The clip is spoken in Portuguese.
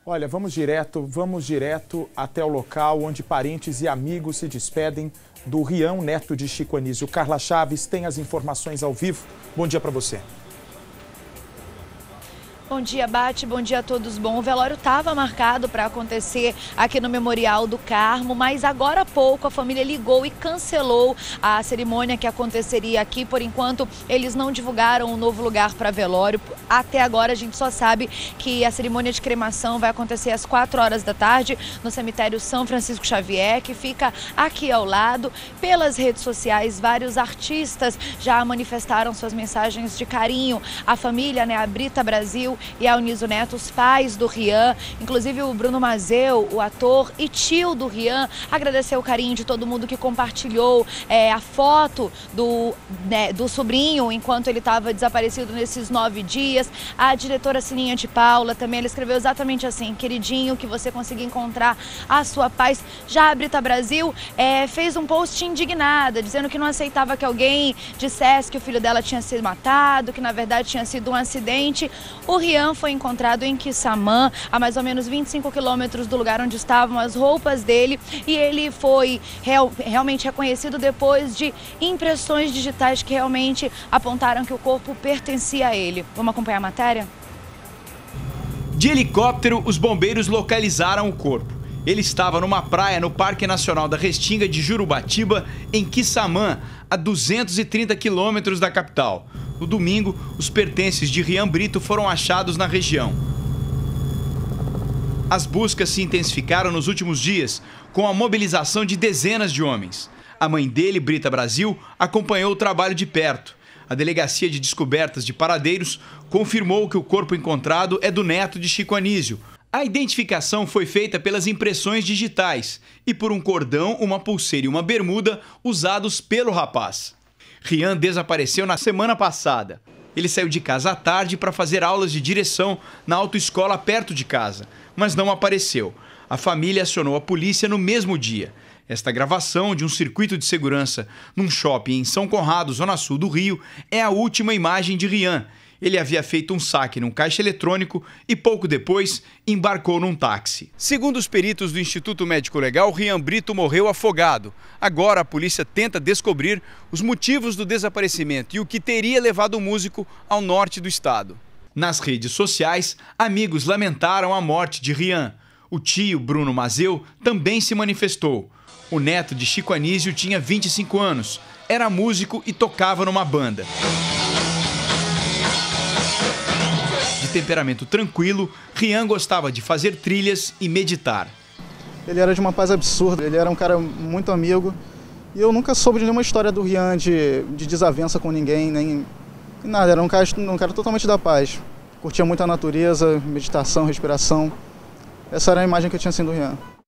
Olha, vamos direto até o local onde parentes e amigos se despedem do Rian, neto de Chico Anísio. Carla Chaves tem as informações ao vivo. Bom dia para você. Bom dia, Bate. Bom dia a todos. Bom, o velório estava marcado para acontecer aqui no Memorial do Carmo, mas agora há pouco a família ligou e cancelou a cerimônia que aconteceria aqui. Por enquanto, eles não divulgaram um novo lugar para velório. Até agora, a gente só sabe que a cerimônia de cremação vai acontecer às 4 horas da tarde no cemitério São Francisco Xavier, que fica aqui ao lado. Pelas redes sociais, vários artistas já manifestaram suas mensagens de carinho à família, né? A Brita Brasil e a Uniso Neto, os pais do Rian, inclusive o Bruno Mazeu, o ator e tio do Rian, agradeceu o carinho de todo mundo que compartilhou a foto do sobrinho enquanto ele estava desaparecido nesses 9 dias. A diretora Sininha de Paula também, ela escreveu exatamente assim: queridinho, que você consiga encontrar a sua paz. Já a Brita Brasil fez um post indignada, dizendo que não aceitava que alguém dissesse que o filho dela tinha sido matado, que na verdade tinha sido um acidente. O Rian foi encontrado em Quissamã, a mais ou menos 25 quilômetros do lugar onde estavam as roupas dele, e ele foi realmente reconhecido depois de impressões digitais que realmente apontaram que o corpo pertencia a ele. Vamos acompanhar a matéria? De helicóptero, os bombeiros localizaram o corpo. Ele estava numa praia no Parque Nacional da Restinga de Jurubatiba, em Quissamã, a 230 quilômetros da capital. No domingo, os pertences de Rian Brito foram achados na região. As buscas se intensificaram nos últimos dias, com a mobilização de dezenas de homens. A mãe dele, Brita Brasil, acompanhou o trabalho de perto. A Delegacia de Descobertas de Paradeiros confirmou que o corpo encontrado é do neto de Chico Anísio. A identificação foi feita pelas impressões digitais e por um cordão, uma pulseira e uma bermuda usados pelo rapaz. Rian desapareceu na semana passada. Ele saiu de casa à tarde para fazer aulas de direção na autoescola perto de casa, mas não apareceu. A família acionou a polícia no mesmo dia. Esta gravação de um circuito de segurança num shopping em São Conrado, zona sul do Rio, é a última imagem de Rian. Ele havia feito um saque num caixa eletrônico e pouco depois embarcou num táxi. Segundo os peritos do Instituto Médico Legal, Rian Brito morreu afogado. Agora a polícia tenta descobrir os motivos do desaparecimento e o que teria levado o músico ao norte do estado. Nas redes sociais, amigos lamentaram a morte de Rian. O tio, Bruno Mazeu, também se manifestou. O neto de Chico Anísio tinha 25 anos, era músico e tocava numa banda. De temperamento tranquilo, Rian gostava de fazer trilhas e meditar. Ele era de uma paz absurda, ele era um cara muito amigo. E eu nunca soube de nenhuma história do Rian de desavença com ninguém, nem nada. Era um cara totalmente da paz. Curtia muito a natureza, meditação, respiração. Essa era a imagem que eu tinha assim do Rian.